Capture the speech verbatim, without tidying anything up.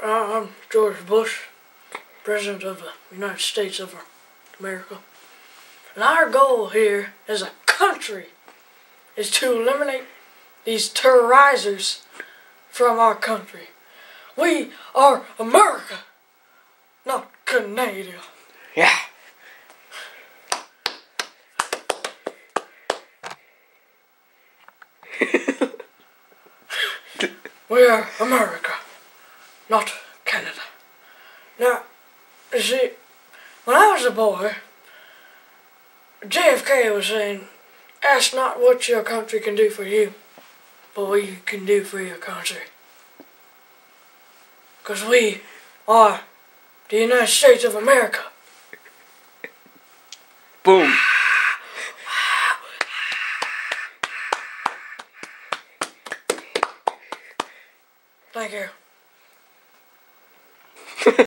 Uh, I'm George Bush, President of the United States of America. And our goal here as a country is to eliminate these terrorizers from our country. We are America, not Canada. Yeah. We are America, not Canada. Now, you see, when I was a boy, J F K was saying, ask not what your country can do for you, but what you can do for your country. Because we are the United States of America. Boom. Thank you.